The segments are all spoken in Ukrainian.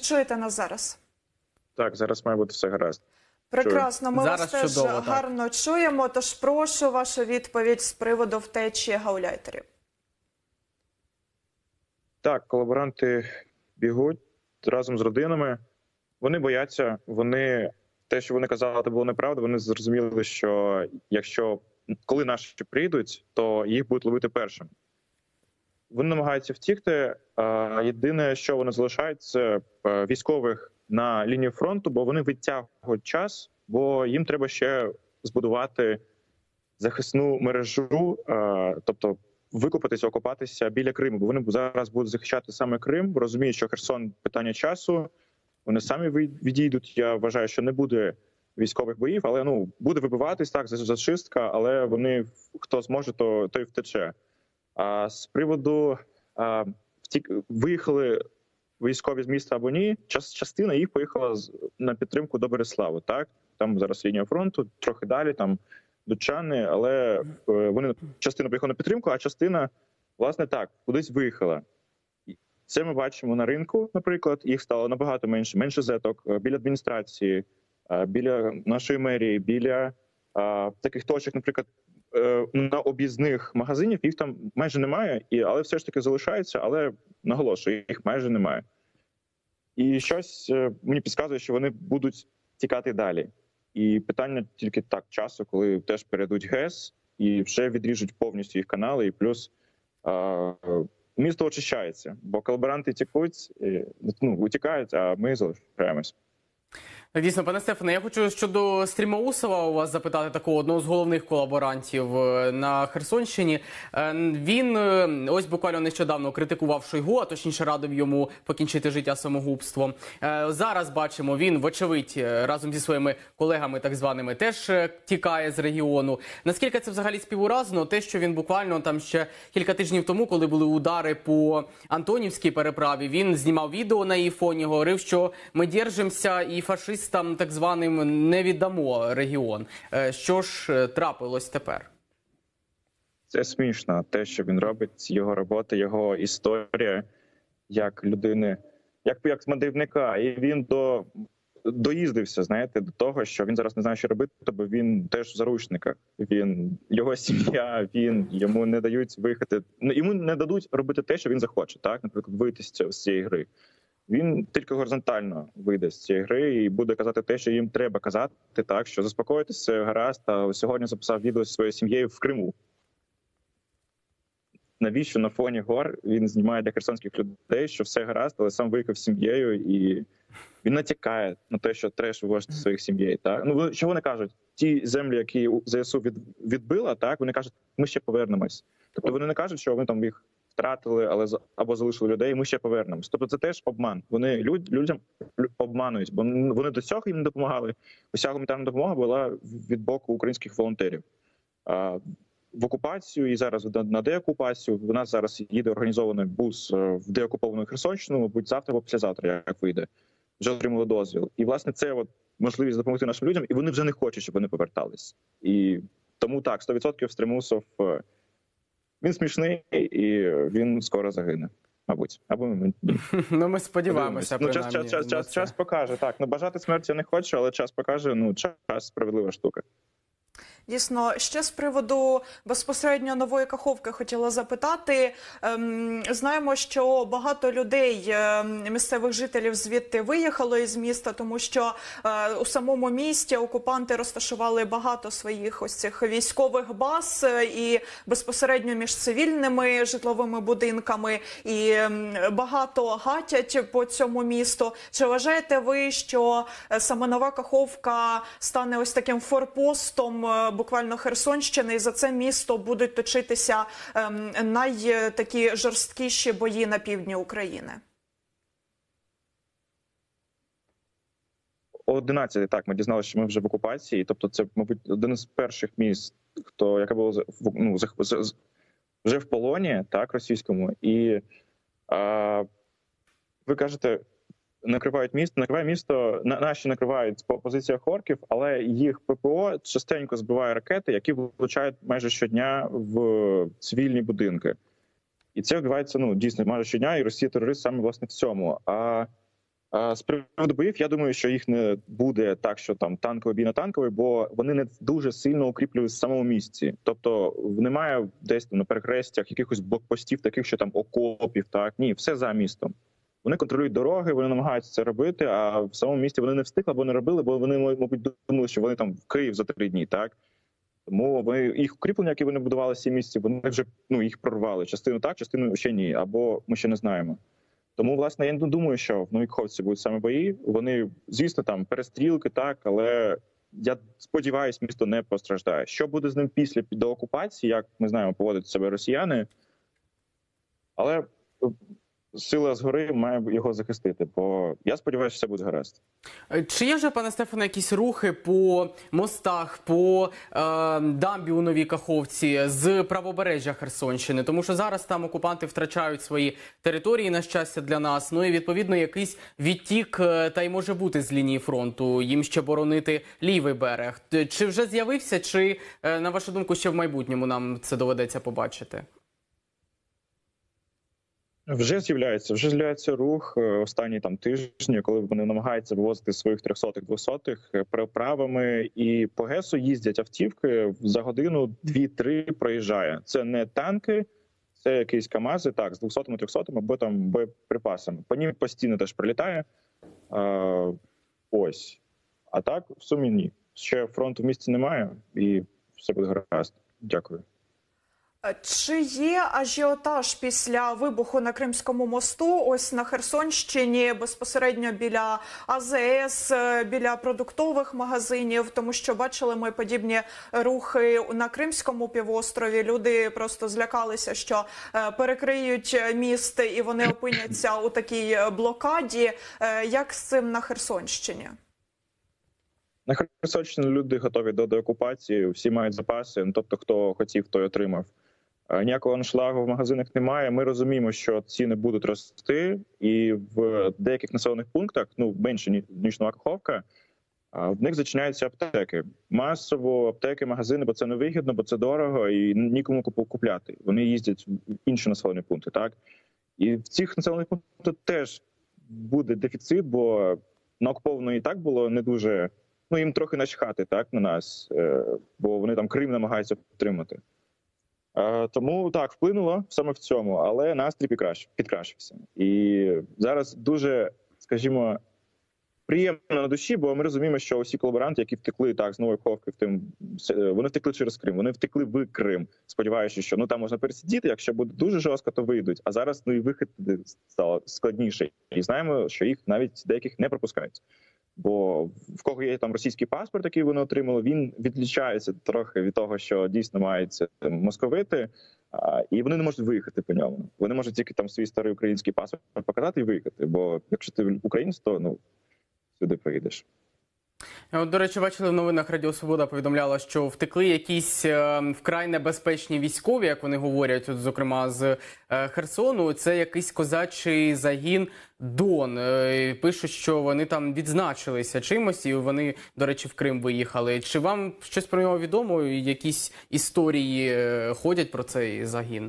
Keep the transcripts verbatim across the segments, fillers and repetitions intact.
чуєте нас зараз? Так, зараз має бути все гаразд. Прекрасно, ми Зараз вас теж чудово, гарно чуємо, тож прошу вашу відповідь з приводу втечі гауляйтерів. Так, колаборанти бігуть разом з родинами. Вони бояться, вони те, що вони казали, це було неправда. Вони зрозуміли, що якщо коли наші прийдуть, то їх будуть ловити першим. Вони намагаються втікти. Єдине, що вони залишають, це військових на лінії фронту, бо вони відтягують час, бо їм треба ще збудувати захисну мережу, тобто викопатися, окопатися біля Криму, бо вони зараз будуть захищати саме Крим, розуміють, що Херсон – питання часу, вони самі відійдуть. Я вважаю, що не буде військових боїв, але ну буде вибиватись, так, зачистка, але вони, хто зможе, то той втече. А з приводу а, втік, виїхали військові з міста або ні, час, частина їх поїхала з, на підтримку до Береславу, так? Там зараз лінія фронту, трохи далі, там Дучани, але е, вони частина поїхала на підтримку, а частина, власне, так, кудись виїхала. Це ми бачимо на ринку, наприклад, їх стало набагато менше, менше зеток, біля адміністрації, біля нашої мерії, біля а, таких точок, наприклад, на об'їзних магазинів, їх там майже немає, і, але все ж таки залишаються, але наголошую, їх майже немає. І щось мені підказує, що вони будуть тікати далі. І питання тільки так часу, коли теж перейдуть ГЕС і вже відріжуть повністю їх канали, і плюс а, місто очищається, бо колаборанти тікуть, ну, утікають, а ми залишаємось. Так, дійсно, пане Стефане, я хочу щодо Стрімоусова у вас запитати такого одного з головних колаборантів на Херсонщині. Він ось буквально нещодавно критикував Шойгу, а точніше радив йому покінчити життя самогубством. Зараз бачимо, він, вочевидь, разом зі своїми колегами так званими теж тікає з регіону. Наскільки це взагалі співуразно? Те, що він буквально там ще кілька тижнів тому, коли були удари по Антонівській переправі, він знімав відео на її фоні, говорив, що ми держимося і фашисти там так званим не віддамо регіон. Що ж трапилось тепер? Це смішно, те, що він робить, його робота, його історія, як людини, як, як мандрівника. І він до, доїздився, знаєте, до того, що він зараз не знає, що робити, бо він теж в заручниках. Він, його сім'я, він, йому не дають виїхати, йому не дадуть робити те, що він захоче, так, наприклад, вийти з цієї гри. Він тільки горизонтально вийде з цієї гри і буде казати те, що їм треба казати, так, що заспокойтеся, гаразд, а сьогодні записав відео зі своєю сім'єю в Криму. Навіщо на фоні гор він знімає для херсонських людей, що все гаразд, але сам виїхав з сім'єю, і він натякає на те, що треба вивозити своїх сім'єю. Так? Ну, що вони кажуть? Ті землі, які ЗСУ від, відбила, так, вони кажуть, ми ще повернемось. Тобто вони не кажуть, що вони там їх втратили, але або залишили людей, і ми ще повернемось. Тобто це теж обман. Вони люд, людям обманують, бо вони до цього їм не допомагали. Уся гуманітарна допомога була від боку українських волонтерів. А в окупацію і зараз на деокупацію у нас зараз їде організований бус в деокуповану Херсонщину, мабуть, завтра або післязавтра, як вийде. Вже отримали дозвіл. І, власне, це от можливість допомогти нашим людям, і вони вже не хочуть, щоб вони повертались. І тому так, сто відсотків Стрімусов, він смішний, і він скоро загине, мабуть. Або ми... Ну, ми сподіваємося, ну, час, час, час, час, час покаже, так. Ну, бажати смерті я не хочу, але час покаже, ну, час – справедлива штука. Дійсно, ще з приводу безпосередньо Нової Каховки хотіла запитати. Ем, знаємо, що багато людей, е, місцевих жителів звідти виїхало із міста, тому що е, у самому місті окупанти розташували багато своїх ось цих військових баз е, і безпосередньо між цивільними житловими будинками, і е, багато гатять по цьому місту. Чи вважаєте ви, що саме Нова Каховка стане ось таким форпостом е, буквально Херсонщини, і за це місто будуть точитися ем, найтакі жорсткіші бої на півдні України? О одинадцятій, так, ми дізналися, що ми вже в окупації. Тобто це, мабуть, один з перших міст, хто, яке було ну, вже в полоні, так, російському. І а, ви кажете, накривають місто, накриває місто, наші накривають по позиціях орків, але їх ППО частенько збиває ракети, які влучають майже щодня в цивільні будинки. І це відбувається, ну, дійсно, майже щодня, і Росія терорист саме, власне, в цьому. А, З приводу боїв, я думаю, що їх не буде так, що там танковий бій на танковий, бо вони не дуже сильно укріплюють в самому місці. Тобто немає десь там на перехрестях якихось блокпостів, таких, що там окопів, так? Ні, все за містом. Вони контролюють дороги, вони намагаються це робити, а в самому місті вони не встигли або не робили, бо вони, мабуть, думали, що вони там в Київ за три дні, так? Тому вони, їх укріплення, які вони будували в цій місці, вони вже ну, їх прорвали. Частину так, частину ще ні, або ми ще не знаємо. Тому, власне, я не думаю, що в Новій Каховці будуть саме бої. Вони, звісно, там перестрілки, так, але я сподіваюся, місто не постраждає. Що буде з ним після деокупації, як ми знаємо, поводять себе росіяни, але сила згори має його захистити, бо я сподіваюся, що все буде гаразд. Чи є вже, пане Стефане, якісь рухи по мостах, по е, дамбі у Новій Каховці з правобережжя Херсонщини? Тому що зараз там окупанти втрачають свої території, на щастя, для нас. Ну і, відповідно, якийсь відтік та й може бути з лінії фронту. Їм ще боронити лівий берег. Чи вже з'явився, чи, на вашу думку, ще в майбутньому нам це доведеться побачити? Вже з'являється, вже з'являється рух останні там тижні, коли вони намагаються вивозити своїх трьохсотих, двохсотих переправами, і по ГЕСу їздять автівки, за годину дві-три проїжджає. Це не танки, це якісь КАМАЗи, так, з двохсотими, трьохсотими, або там боєприпасами. По ним постійно теж прилітає. А, ось. А так, в сумі ні. Ще фронту в місті немає, і все буде гаразд. Дякую. Чи є ажіотаж після вибуху на Кримському мосту, ось на Херсонщині, безпосередньо біля А З С, біля продуктових магазинів, тому що бачили ми подібні рухи на Кримському півострові. Люди просто злякалися, що перекриють міст і вони опиняться у такій блокаді. Як з цим на Херсонщині? На Херсонщині люди готові до деокупації, всі мають запаси, ну, тобто хто хотів, той отримав. Ніякого аншлагу в магазинах немає. Ми розуміємо, що ціни будуть рости, і в деяких населених пунктах, ну менше ніж Нова Каховка, в них зачиняються аптеки. Масово аптеки, магазини, бо це невигідно, бо це дорого і нікому купляти. Вони їздять в інші населені пункти, так? І в цих населених пунктах теж буде дефіцит, бо на окупованої і так було не дуже, ну їм трохи начхати, так, на нас, бо вони там Крим намагаються підтримати. Тому так, вплинуло саме в цьому, але настрій підкращився. І зараз дуже, скажімо, приємно на душі, бо ми розуміємо, що усі колаборанти, які втекли так з Нової Каховки, в тим, вони втекли через Крим, вони втекли в Крим, сподіваючись, що ну там можна пересидіти, якщо буде дуже жорстко, то вийдуть. А зараз ну і вихід стало складніше. І знаємо, що їх навіть деяких не пропускають. Бо в кого є там російський паспорт, який вони отримали, він відлічається трохи від того, що дійсно мають московити, а, і вони не можуть виїхати по ньому. Вони можуть тільки там свій старий український паспорт показати і виїхати, бо якщо ти українець, то ну, сюди поїдеш. От, до речі, бачили в новинах, Радіо Свобода повідомляла, що втекли якісь е, вкрай небезпечні військові, як вони говорять, от, зокрема з е, Херсону. Це якийсь козачий загін Дон. Е, пишуть, що вони там відзначилися чимось, і вони, до речі, в Крим виїхали. Чи вам щось про нього відомо? Якісь історії е, ходять про цей загін?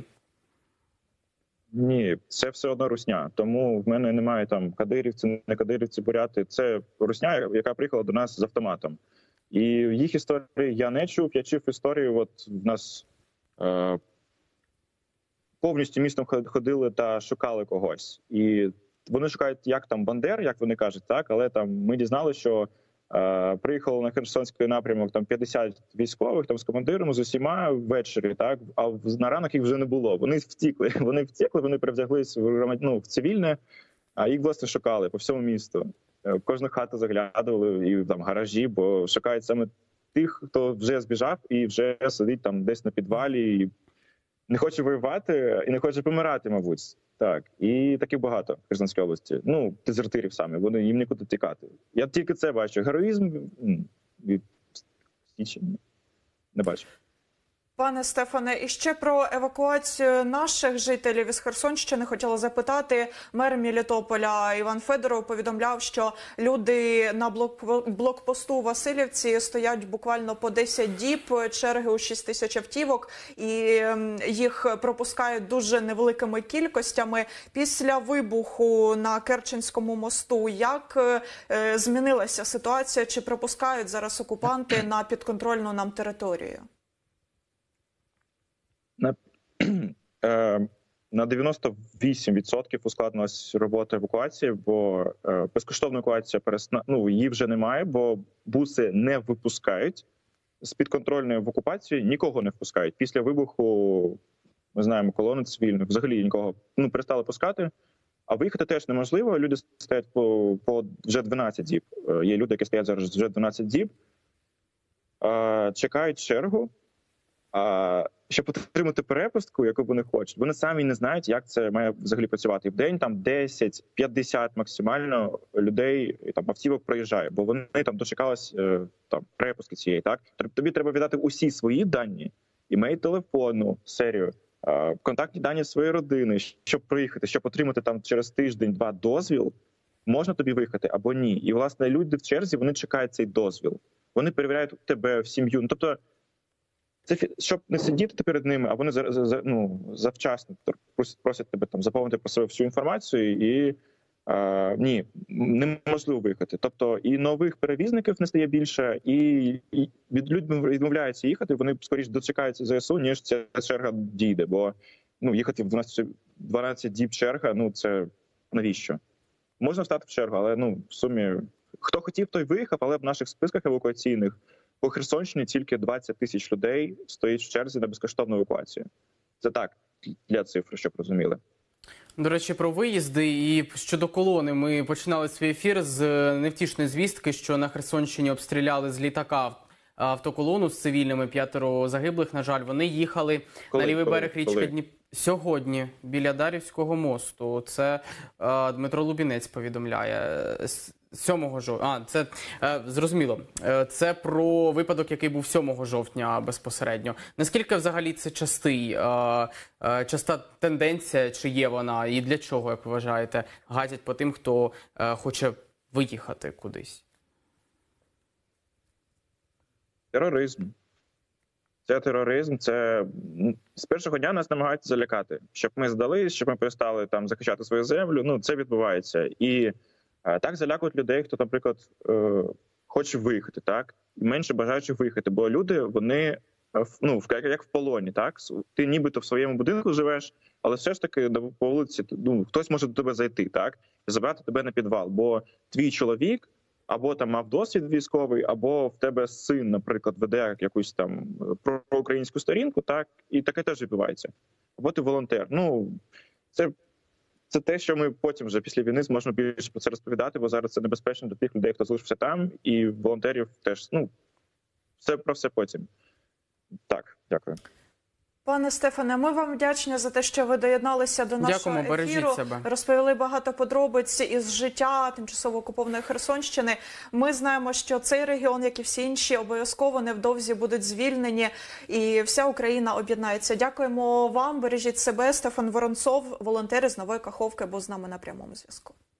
Ні, це все одно русня. Тому в мене немає там кадирівці, не кадирівці, буряти. Це русня, яка приїхала до нас з автоматом. І їх історії я не чув. Я чув історію, от в нас е, повністю містом ходили та шукали когось. І вони шукають, як там Бандер, як вони кажуть, так, але там ми дізналися, що е, приїхало на Херсонський напрямок там п'ятдесят військових, там з командиром, з усіма ввечері, так, а на ранок їх вже не було. Вони втікли, вони втікли, вони привдяглись в, ну, в цивільне, а їх власне шукали по всьому місту. В кожну хату заглядували і там гаражі, бо шукають саме тих, хто вже збіжав і вже сидить там десь на підвалі і не хоче воювати і не хоче помирати, мабуть. Так, і таких багато в Херсонській області. Ну, дезертирів саме, вони їм нікуди тікати. Я тільки це бачу. Героїзм від Січі не бачу. Пане Стефане, і ще про евакуацію наших жителів із Херсонщини хотіла запитати. Мер Мелітополя Іван Федоров повідомляв, що люди на блок- блокпосту у Василівці стоять буквально по десять діб, черги у шість тисяч автівок, і ем, їх пропускають дуже невеликими кількостями. Після вибуху на Керченському мосту, як е, змінилася ситуація? Чи пропускають зараз окупанти на підконтрольну нам територію? На, е, на дев'яносто вісім відсотків ускладнилась робота евакуації, бо е, безкоштовна евакуація пересна... ну, її вже немає, бо буси не випускають. З підконтрольної в окупації нікого не впускають. Після вибуху, ми знаємо, колони цивільних, взагалі нікого ну, перестали пускати. А виїхати теж неможливо. Люди стоять по, по вже дванадцять діб. Е, є люди, які стоять зараз вже дванадцять діб, е, чекають чергу. А, щоб отримати перепустку, яку вони хочуть, вони самі не знають, як це має взагалі працювати. І в день там десять п'ятдесят максимально людей, там автівок проїжджає, бо вони там дочекались там перепустки цієї. Так тобі треба віддати усі свої дані, імей телефону, серію, контактні дані своєї родини, щоб приїхати, щоб отримати там через тиждень-два дозвіл. Можна тобі виїхати або ні. І власне люди в черзі вони чекають цей дозвіл. Вони перевіряють тебе в сім'ю. Ну, тобто. Це щоб не сидіти перед ними, а вони за, за, ну, завчасно просять тебе там заповнити про себе всю інформацію, і е, ні, неможливо виїхати. Тобто і нових перевізників не стає більше, і, і від людей відмовляються їхати. Вони скоріше дочекаються ЗСУ, ніж ця черга дійде. Бо ну їхати в дванадцять, дванадцять діб черга, ну це навіщо? Можна встати в чергу, але ну в сумі хто хотів, той виїхав, але в наших списках евакуаційних по Херсонщині тільки двадцять тисяч людей стоїть в черзі на безкоштовну евакуацію. Це так, для цифр, щоб розуміли. До речі, про виїзди і щодо колони. Ми починали свій ефір з невтішної звістки, що на Херсонщині обстріляли з літака автоколону з цивільними, п'ятеро загиблих. На жаль, вони їхали коли, на лівий коли, берег річки коли? Дніп... Сьогодні, біля Дарівського мосту. Це е, Дмитро Лубінець повідомляє. сьомого жовтня. А, це е, зрозуміло. Е, це про випадок, який був сьомого жовтня безпосередньо. Наскільки взагалі це частий, е, е, часта тенденція, чи є вона, і для чого, як ви вважаєте, гатять по тим, хто е, хоче виїхати кудись? Тероризм. Це тероризм, це з першого дня нас намагаються залякати, щоб ми здались, щоб ми перестали там захищати свою землю. Ну, це відбувається. І а, так залякують людей, хто, наприклад, е, хоче виїхати, так? Менше бажаючих виїхати, бо люди, вони, ну, як в полоні, так? Ти нібито в своєму будинку живеш, але все ж таки по вулиці, ну, хтось може до тебе зайти, так? І забрати тебе на підвал, бо твій чоловік або там мав досвід військовий, або в тебе син, наприклад, веде якусь там проукраїнську сторінку, так, і таке теж відбувається. Або ти волонтер. Ну, це, це те, що ми потім вже після війни зможемо більше про це розповідати, бо зараз це небезпечно для тих людей, хто залишився там, і волонтерів теж, ну, це про все потім. Так, дякую. Пане Стефане, ми вам вдячні за те, що ви доєдналися до нашого Дякуємо, бережіть ефіру. себе. Розповіли багато подробиць із життя тимчасово окупованої Херсонщини. Ми знаємо, що цей регіон, як і всі інші, обов'язково невдовзі будуть звільнені, і вся Україна об'єднається. Дякуємо вам, бережіть себе. Стефан Воронцов, волонтер із Нової Каховки, був з нами на прямому зв'язку.